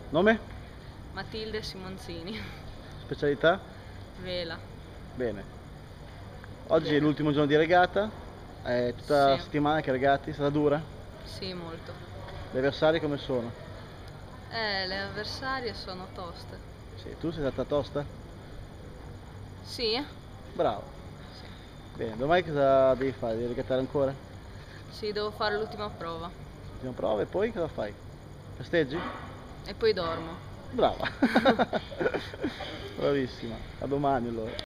Nome? Matilde Simonzini. Specialità? Vela. Bene. Oggi è l'ultimo giorno di regata, è tutta la Sì. settimana che regati, è stata dura? Sì, molto. Gli avversari come sono? Le avversarie sono toste. Sì, tu sei stata tosta? Sì? Bravo. Sì. Bene, domani cosa devi fare? Devi regattare ancora? Sì, devo fare l'ultima prova. Ultima prova e poi cosa fai? Festeggi? E poi dormo. Brava. Bravissima. A domani allora.